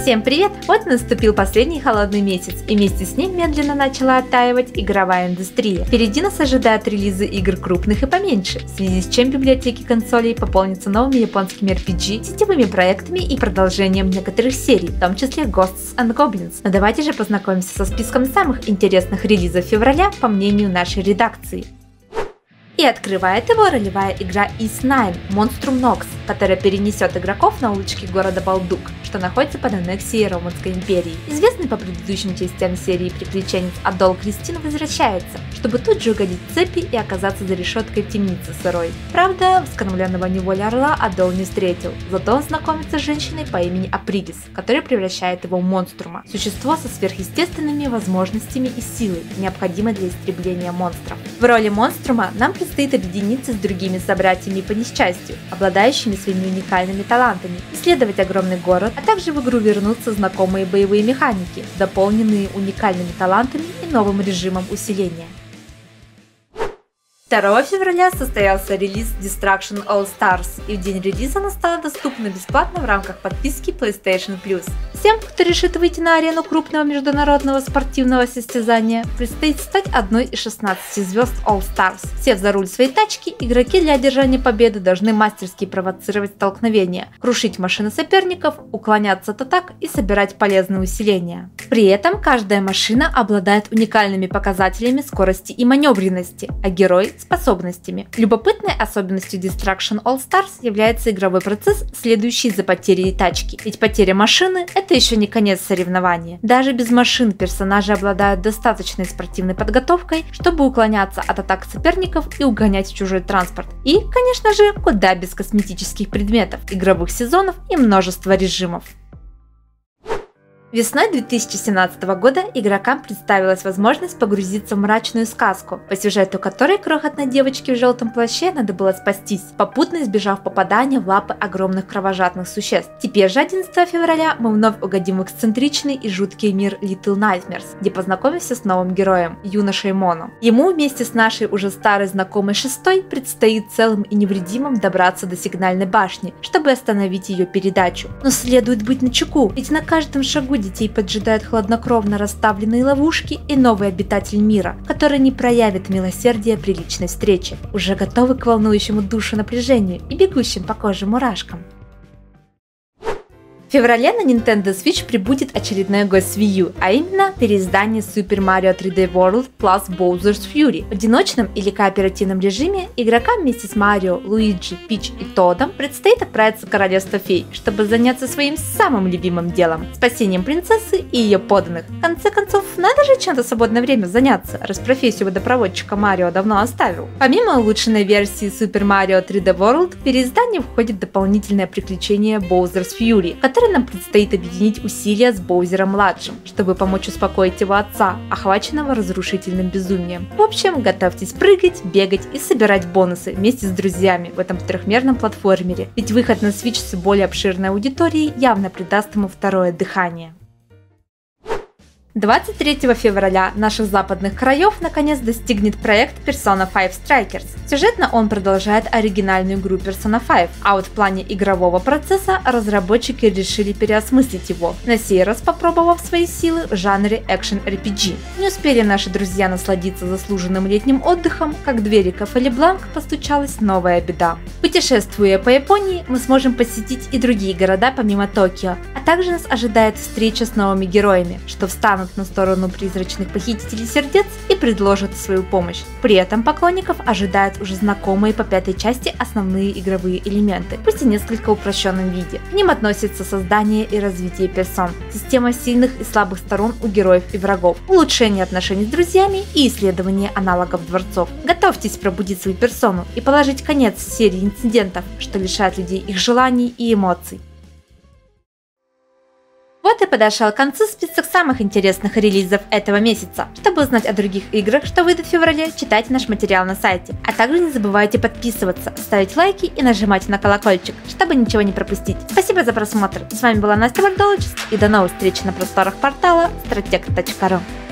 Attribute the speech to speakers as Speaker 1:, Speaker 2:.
Speaker 1: Всем привет! Вот наступил последний холодный месяц, и вместе с ним медленно начала оттаивать игровая индустрия. Впереди нас ожидают релизы игр крупных и поменьше, в связи с чем библиотеки консолей пополнятся новыми японскими RPG, сетевыми проектами и продолжением некоторых серий, в том числе Ghosts and Goblins. Но давайте же познакомимся со списком самых интересных релизов февраля, по мнению нашей редакции. И открывает его ролевая игра Ys9 Monstrum Nox, которая перенесет игроков на улочки города Балдук, что находится под аннексией Романской империи. Известный по предыдущим частям серии приключенец Адол Кристин возвращается, чтобы тут же угодить в цепи и оказаться за решеткой темницы сырой. Правда, вскормленного неволе орла Адол не встретил, зато он знакомится с женщиной по имени Априлис, которая превращает его в монструма, существо со сверхъестественными возможностями и силой, необходимой для истребления монстров. В роли монструма нам предстоит объединиться с другими собратьями по несчастью, обладающими своими уникальными талантами, исследовать огромный город, а также в игру вернутся знакомые боевые механики, дополненные уникальными талантами и новым режимом усиления. 2 февраля состоялся релиз Destruction All Stars, и в день релиза она стала доступна бесплатно в рамках подписки PlayStation Plus. Всем, кто решит выйти на арену крупного международного спортивного состязания, предстоит стать одной из 16 звезд All Stars. Сев за руль своей тачки, игроки для одержания победы должны мастерски провоцировать столкновения, крушить машины соперников, уклоняться от атак и собирать полезные усиления. При этом каждая машина обладает уникальными показателями скорости и маневренности, а герой – способностями. Любопытной особенностью Destruction All Stars является игровой процесс, следующий за потерей тачки. Ведь потеря машины – это еще не конец соревнования. Даже без машин персонажи обладают достаточной спортивной подготовкой, чтобы уклоняться от атак соперников и угонять чужой транспорт. И, конечно же, куда без косметических предметов, игровых сезонов и множества режимов. Весной 2017 года игрокам представилась возможность погрузиться в мрачную сказку, по сюжету которой крохотной девочке в желтом плаще надо было спастись, попутно избежав попадания в лапы огромных кровожадных существ. Теперь же 11 февраля мы вновь угодим в эксцентричный и жуткий мир Little Nightmares, где познакомимся с новым героем, юношей Моно. Ему вместе с нашей уже старой знакомой Шестой предстоит целым и невредимым добраться до сигнальной башни, чтобы остановить ее передачу. Но следует быть начеку, ведь на каждом шагу детей поджидают хладнокровно расставленные ловушки и новый обитатель мира, который не проявит милосердия при личной встрече, уже готовы к волнующему душу напряжению и бегущим по коже мурашкам. В феврале на Nintendo Switch прибудет очередной гость Wii U, а именно переиздание Super Mario 3D World plus Bowser's Fury. В одиночном или кооперативном режиме игрокам вместе с Марио, Луиджи, Пич и Тоддом предстоит отправиться в Королевство Фей, чтобы заняться своим самым любимым делом – спасением принцессы и ее подданных. В конце концов, надо же чем-то в свободное время заняться, раз профессию водопроводчика Марио давно оставил. Помимо улучшенной версии Super Mario 3D World, в переиздание входит дополнительное приключение Bowser's Fury, которое нам предстоит объединить усилия с Боузером-младшим, чтобы помочь успокоить его отца, охваченного разрушительным безумием. В общем, готовьтесь прыгать, бегать и собирать бонусы вместе с друзьями в этом трехмерном платформере, ведь выход на Switch с более обширной аудиторией явно придаст ему второе дыхание. 23 февраля наших западных краев наконец достигнет проект Persona 5 Strikers. Сюжетно он продолжает оригинальную игру Persona 5, а вот в плане игрового процесса разработчики решили переосмыслить его, на сей раз попробовав свои силы в жанре экшен-RPG. Не успели наши друзья насладиться заслуженным летним отдыхом, как в двери кафе Лебланк постучалась новая беда. Путешествуя по Японии, мы сможем посетить и другие города помимо Токио, а также нас ожидает встреча с новыми героями, что встанут на сторону призрачных похитителей сердец и предложат свою помощь. При этом поклонников ожидают уже знакомые по 5-й части основные игровые элементы, пусть и несколько упрощенном виде. К ним относятся создание и развитие персон, система сильных и слабых сторон у героев и врагов, улучшение отношений с друзьями и исследование аналогов дворцов. Готовьтесь пробудить свою персону и положить конец серии инцидентов, что лишает людей их желаний и эмоций. Вот и подошел к концу список самых интересных релизов этого месяца. Чтобы узнать о других играх, что выйдут в феврале, читайте наш материал на сайте. А также не забывайте подписываться, ставить лайки и нажимать на колокольчик, чтобы ничего не пропустить. Спасибо за просмотр. С вами была Настя Бардолочис, и до новых встреч на просторах портала strateg.ru.